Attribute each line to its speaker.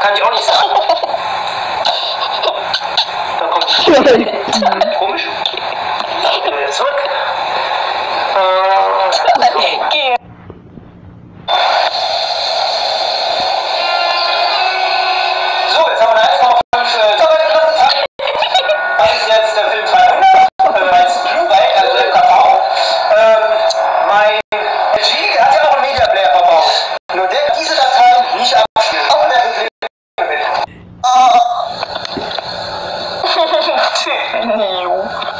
Speaker 1: kann ich auch nicht sagen. Da kommt die komisch. Wieder zurück. So, jetzt haben wir eine 1,5 Tabellenklasse. Das ist jetzt der Film 300. Als Blu-ray, also MKV. Mein LG, der hat ja auch einen Media Player verbaut. Nur der kann diese Dateien nicht abspielen. Aber der Film mit.